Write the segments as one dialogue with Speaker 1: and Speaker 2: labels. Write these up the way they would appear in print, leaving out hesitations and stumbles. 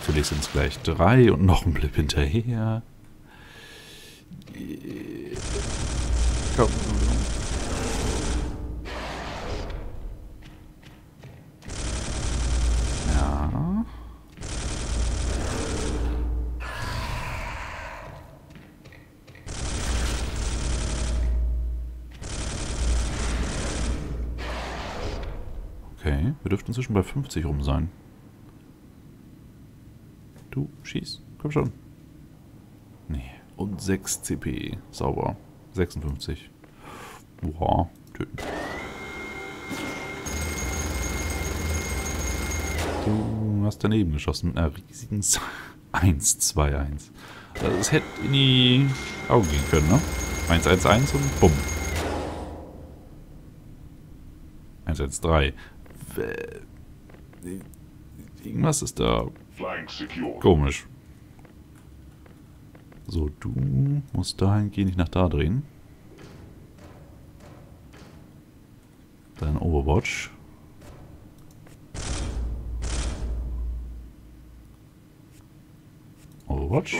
Speaker 1: Natürlich sind es gleich 3 und noch ein Blip hinterher. Komm. Ja. Okay, wir dürften inzwischen bei 50 rum sein. Du, schieß. Komm schon. Nee. Und 6 CP. Sauber. 56. Boah, töten. Du hast daneben geschossen mit einer riesigen 1-2-1. Also es hätte in die Augen gehen können, ne? 1-1-1 und bumm. 1-1-3. Irgendwas ist da komisch. So, du musst dahin gehen, nicht nach da drehen. Dann Overwatch. Overwatch.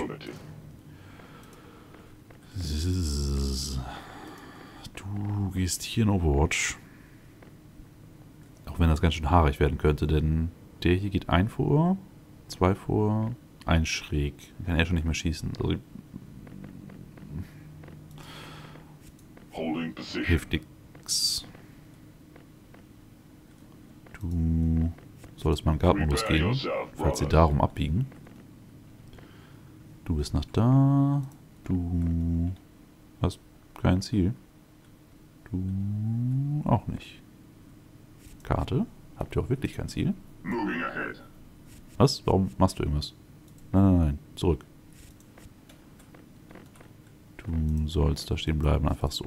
Speaker 1: Du gehst hier in Overwatch. Auch wenn das ganz schön haarig werden könnte, denn der hier geht 1 vor, 2 vor, 1 schräg. Dann kann er schon nicht mehr schießen. Also hilft nix. Du solltest mal in Guard-Modus gehen, falls sie darum abbiegen. Du bist nach da. Du hast kein Ziel. Du auch nicht. Karte? Habt ihr auch wirklich kein Ziel? Was? Warum machst du irgendwas? Nein, nein, nein. Zurück. Du sollst da stehen bleiben, einfach so.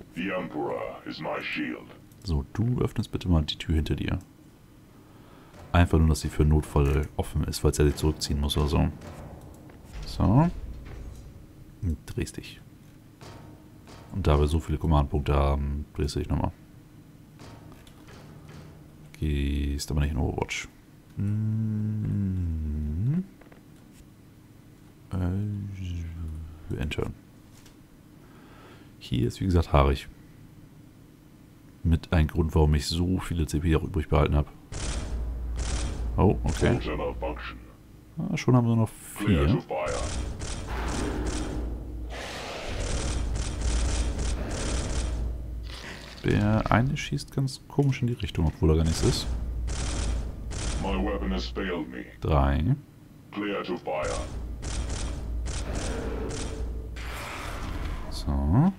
Speaker 1: So, du öffnest bitte mal die Tür hinter dir. Einfach nur, dass sie für Notfall offen ist, falls er sich zurückziehen muss oder so. So. Und drehst dich. Und da wir so viele Command-Punkte haben, drehst du dich nochmal. Gehst aber nicht in Overwatch. Enter. Hier ist wie gesagt haarig. Mit ein Grund, warum ich so viele CP auch übrig behalten habe. Oh, okay. Ah, schon haben wir noch 4. Der eine schießt ganz komisch in die Richtung, obwohl er gar nichts ist. 3. So.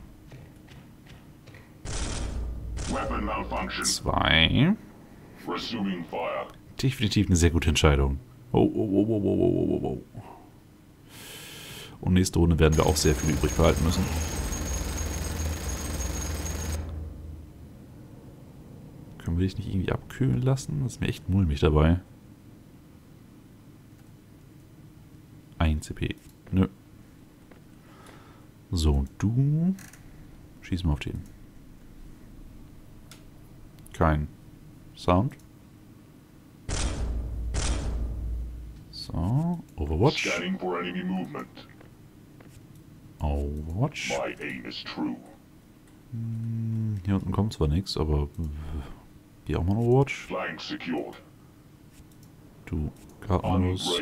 Speaker 1: 2. Definitiv eine sehr gute Entscheidung. Oh. Und nächste Runde werden wir auch sehr viel übrig behalten müssen. Können wir dich nicht irgendwie abkühlen lassen? Das ist mir echt mulmig dabei. 1 CP. Nö. So, du schieß mal auf den. Kein Sound. So, Overwatch. Overwatch. Hier unten kommt zwar nichts, aber hier auch mal Overwatch. Du, Guard-Modus.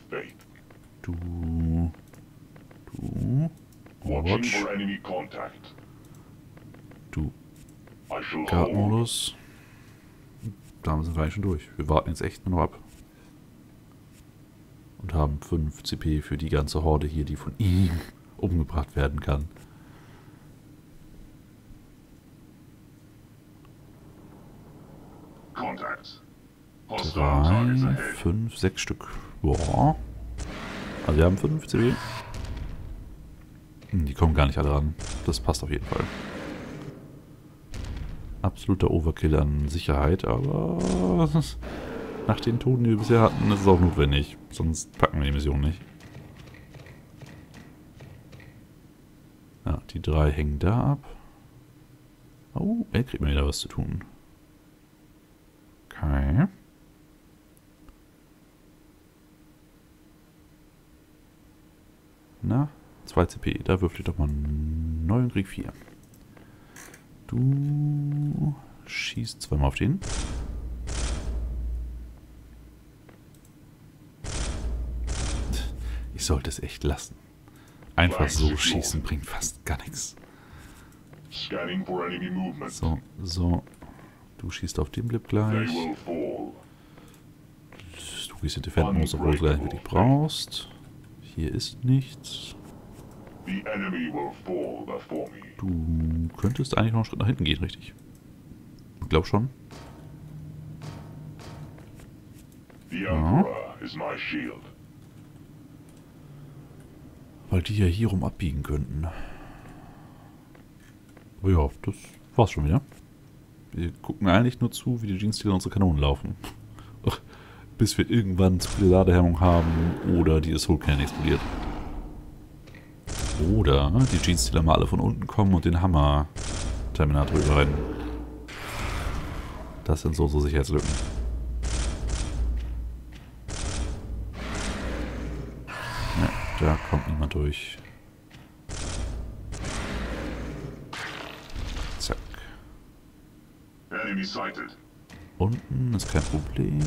Speaker 1: Du, Overwatch. Du, Guard-Modus. Da sind wir eigentlich schon durch. Wir warten jetzt echt nur noch ab. Und haben 5 CP für die ganze Horde hier, die von ihm umgebracht werden kann. 3, 5, 6 Stück. Boah. Also wir haben 5 CP. Die kommen gar nicht alle ran. Das passt auf jeden Fall. Absoluter Overkill an Sicherheit, aber nach den Toten, die wir bisher hatten, ist es auch notwendig. Sonst packen wir die Mission nicht. Ja, die 3 hängen da ab. Oh, er kriegt mal wieder was zu tun. Okay. Na, 2 CP. Da würfel ich doch mal einen neuen Krieg 4. Du schießt zweimal auf den. Ich sollte es echt lassen. Einfach so schießen bringt fast gar nichts. So, so. Du schießt auf den Blip gleich. Du gehst in Defend-Modus, obwohl du es gar nicht wirklich brauchst. Hier ist nichts. Du könntest eigentlich noch einen Schritt nach hinten gehen, richtig? Ich glaube schon. Ja. Weil die ja hier rum abbiegen könnten. Aber ja, das war's schon wieder. Wir gucken eigentlich nur zu, wie die Genestealer unsere Kanonen laufen. Bis wir irgendwann zu viele Ladehemmung haben oder die Assault Cannon explodiert. Oder die Genestealer mal alle von unten kommen und den Hammer-Terminator überrennen. Das sind so Sicherheitslücken. Ja, da kommt niemand durch. Zack. Unten ist kein Problem.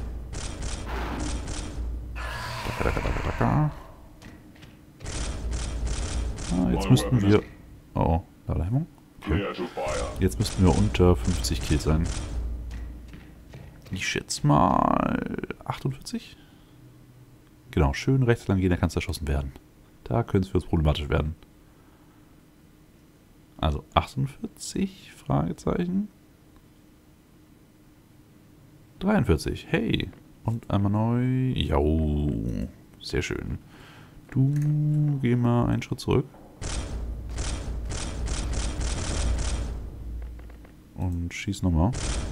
Speaker 1: Ah, jetzt müssten wir... Oh, Ladehemmung? Okay. Jetzt müssten wir unter 50 Kills sein. Ich schätze mal 48? Genau, schön rechts lang gehen, da kann es erschossen werden. Da könnte es für uns problematisch werden. Also 48? Fragezeichen. 43. Hey. Und einmal neu. Jo. Sehr schön. Du geh mal einen Schritt zurück. Und schieß nochmal.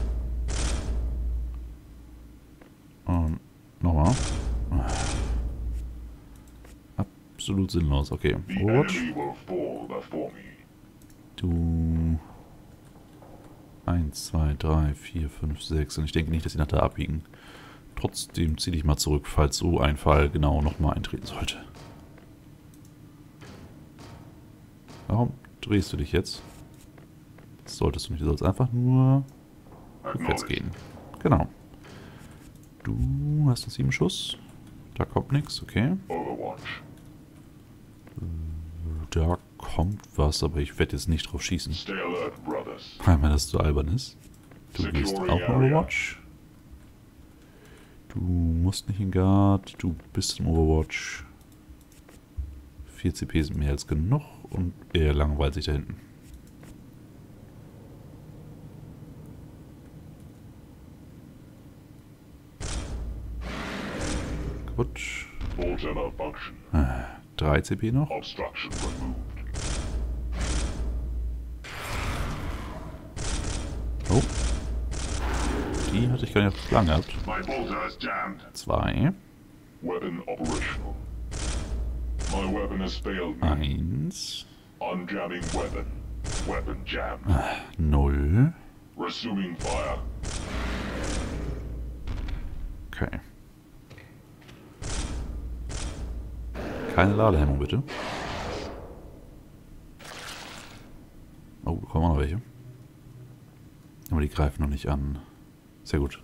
Speaker 1: Und nochmal. Absolut sinnlos. Okay. Overwatch. Du. 1, 2, 3, 4, 5, 6. Und ich denke nicht, dass sie nach da abbiegen. Trotzdem zieh dich mal zurück, falls so ein Fall genau nochmal eintreten sollte. Warum drehst du dich jetzt? Das solltest du nicht. Du sollst einfach nur rückwärts gehen. Genau. Du hast noch 7 Schuss. Da kommt nichts, okay. Da kommt was, aber ich werde jetzt nicht drauf schießen. Weil mir das zu albern ist. Du gehst auch in Overwatch. Du musst nicht in Guard. Du bist im Overwatch. 4 CP sind mehr als genug und er langweilt sich da hinten. Kaputt. 3 CP noch. Oh. Die hatte ich gar nicht auf Plan gehabt. 2. 1. 0. Okay. Keine Ladehemmung, bitte. Oh, da kommen auch noch welche. Aber die greifen noch nicht an. Sehr gut.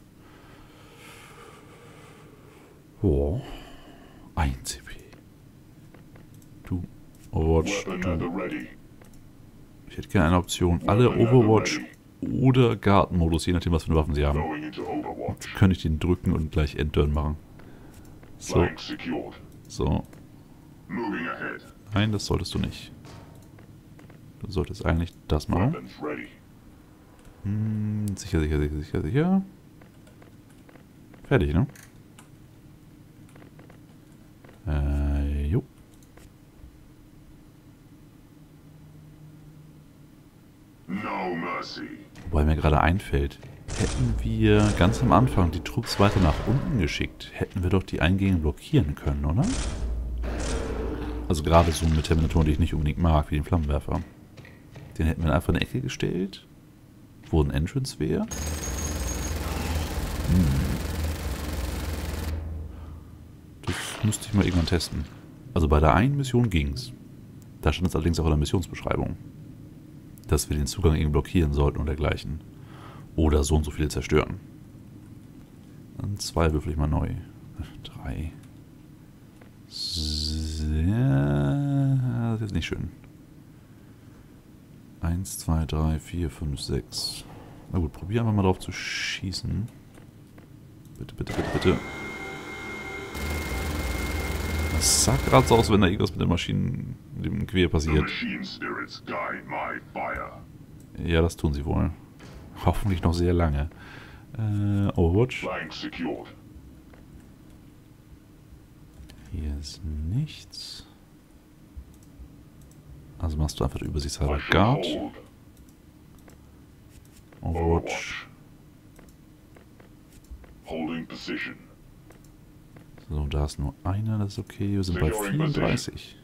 Speaker 1: Oh. 1 CP. Du, Overwatch, du. Ich hätte gerne eine Option. Alle Overwatch oder Guard-Modus, je nachdem, was für eine Waffen sie haben. Jetzt könnte ich den drücken und gleich Endturn machen. So. So. Nein, das solltest du nicht. Du solltest eigentlich das machen. Sicher, sicher, sicher, sicher, sicher. Fertig, ne? Jo. Wobei mir gerade einfällt, hätten wir ganz am Anfang die Trupps weiter nach unten geschickt, hätten wir doch die Eingänge blockieren können, oder? Also gerade so mit Terminatoren, die ich nicht unbedingt mag, wie den Flammenwerfer. Den hätten wir einfach in eine Ecke gestellt, wo ein Entrance wäre. Das müsste ich mal irgendwann testen. Also bei der einen Mission ging's. Da stand es allerdings auch in der Missionsbeschreibung, dass wir den Zugang irgendwie blockieren sollten und dergleichen. Oder so und so viele zerstören. Dann 2 würfel ich mal neu. 3. Das ist jetzt nicht schön. 1, 2, 3, 4, 5, 6. Na gut, probieren wir mal drauf zu schießen. Bitte, bitte, bitte, bitte. Das sah gerade so aus, wenn da irgendwas mit den Maschinen, mit dem Gewehr passiert. Ja, das tun sie wohl. Hoffentlich noch sehr lange. Overwatch. Hier ist nichts. Also machst du einfach übersichtshalber Guard. Overwatch. So, da ist nur einer, das ist okay. Wir sind bei 34.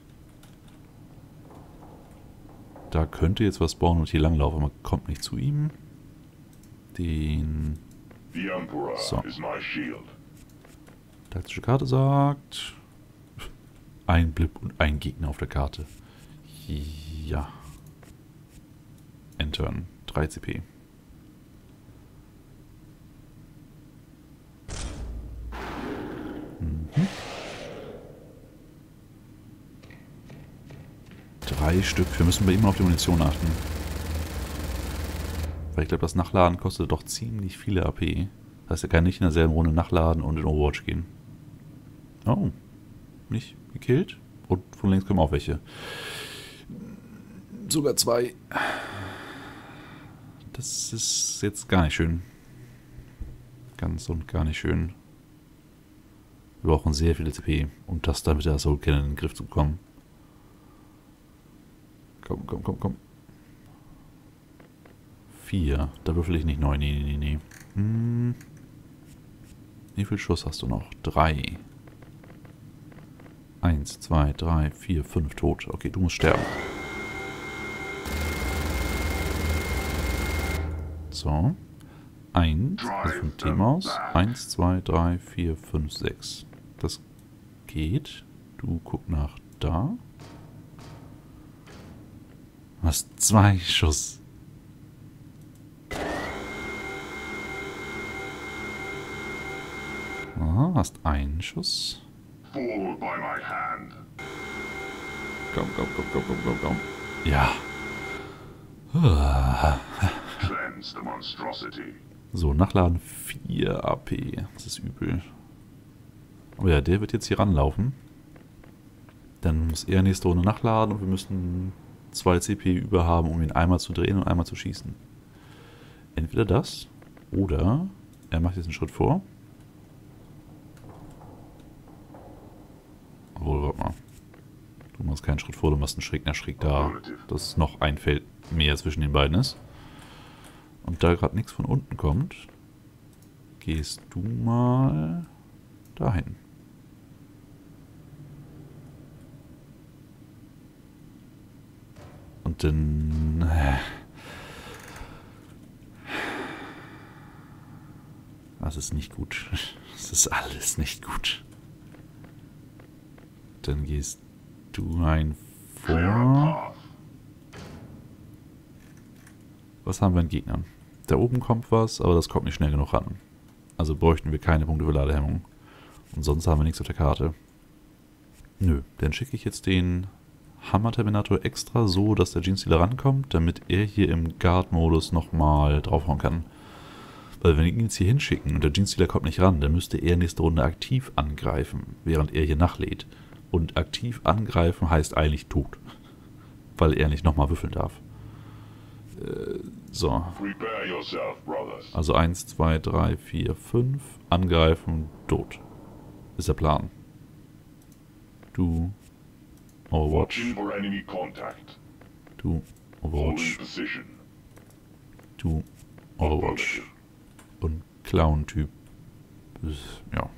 Speaker 1: Da könnte jetzt was spawnen und hier langlaufen, aber man kommt nicht zu ihm. Den... So. Taktische Karte sagt... Ein Blip und ein Gegner auf der Karte. Ja. Entern. 3 CP. Mhm. 3 Stück. Wir müssen bei ihm auf die Munition achten. Weil ich glaube, das Nachladen kostet doch ziemlich viele AP. Das heißt, er kann nicht in derselben Runde nachladen und in Overwatch gehen. Oh. Nicht gekillt? Und von links kommen auch welche. Sogar 2. Das ist jetzt gar nicht schön. Ganz und gar nicht schön. Wir brauchen sehr viele CP, um das dann mit der Soul Cannon in den Griff zu bekommen. Komm, komm, komm, komm. 4. Da würfel ich nicht neu. Nee. Wie viel Schuss hast du noch? 3. 1, 2, 3, 4, 5 tot. Okay, du musst sterben. So. 1, also vom Team aus. 1, 2, 3, 4, 5, 6. Das geht. Du guck nach da. Du hast 2 Schuss. Ah, hast 1 Schuss. Komm. Ja. So, nachladen 4 AP. Das ist übel. Oh ja, der wird jetzt hier ranlaufen. Dann muss er nächste Runde nachladen und wir müssen 2 CP über haben, um ihn einmal zu drehen und einmal zu schießen. Entweder das oder er macht jetzt einen Schritt vor. Obwohl, warte mal. Du machst keinen Schritt vor, du machst einen Schräg nach Schräg da. Dass noch ein Feld mehr zwischen den beiden ist. Und da gerade nichts von unten kommt, gehst du mal dahin. Und dann... Das ist nicht gut. Das ist alles nicht gut. Dann gehst du ein vor. Was haben wir an Gegnern? Da oben kommt was, aber das kommt nicht schnell genug ran. Also bräuchten wir keine Punkte für Ladehemmung. Und sonst haben wir nichts auf der Karte. Nö, dann schicke ich jetzt den Hammer-Terminator extra so, dass der Genestealer rankommt, damit er hier im Guard-Modus nochmal draufhauen kann. Weil wenn wir ihn jetzt hier hinschicken und der Genestealer kommt nicht ran, dann müsste er nächste Runde aktiv angreifen, während er hier nachlädt. Und aktiv angreifen heißt eigentlich tot. Weil er nicht nochmal würfeln darf. So. Also 1, 2, 3, 4, 5. Angreifen, tot. Ist der Plan. Du. Overwatch. Du. Overwatch. Du. Overwatch. Und Clown-Typ. Ja.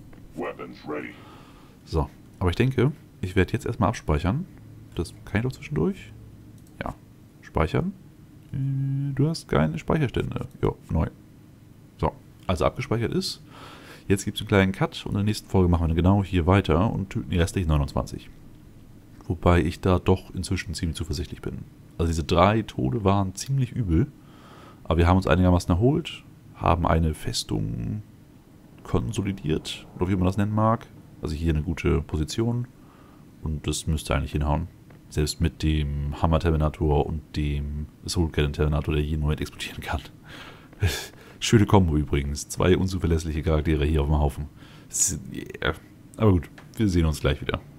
Speaker 1: So. Aber ich denke, ich werde jetzt erstmal abspeichern. Das kann ich doch zwischendurch. Ja. Speichern. Du hast keine Speicherstände. Ja, neu. So. Also abgespeichert ist. Jetzt gibt es einen kleinen Cut und in der nächsten Folge machen wir genau hier weiter und töten die restlichen 29. Wobei ich da doch inzwischen ziemlich zuversichtlich bin. Also diese 3 Tode waren ziemlich übel, aber wir haben uns einigermaßen erholt, haben eine Festung konsolidiert, oder wie man das nennen mag. Also hier eine gute Position und das müsste eigentlich hinhauen. Selbst mit dem Hammer-Terminator und dem Soul Cannon-Terminator, der jeden Moment explodieren kann. Schöne Kombo übrigens. 2 unzuverlässliche Charaktere hier auf dem Haufen. Aber gut, wir sehen uns gleich wieder.